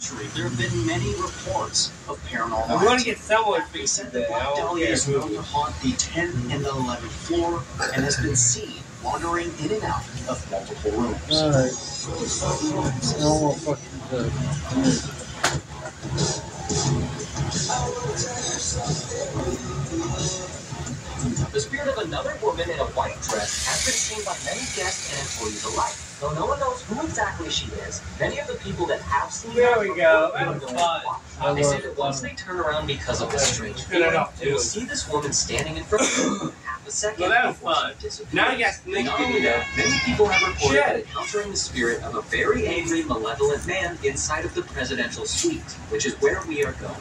There have been many reports of paranormal. I'm going to get someone They fixed said today. that Black Dahlia is known to haunt the 10th and the 11th floor and has been seen wandering in and out of multiple rooms. Alright. No more fucking good. The spirit of another woman in a white dress has been seen by many guests and employees alike. Though no one knows who exactly she is, many of the people that have seen her There we go. report That was going fun. wild. They say that once they turn around because of the strange feeling, they will see this woman standing in front of them half a second Well, that was before fun. she disappears. Now you guys think Not only that, many people have reported Shit. that encountering the spirit of a very angry, malevolent man inside of the presidential suite, which is where we are going.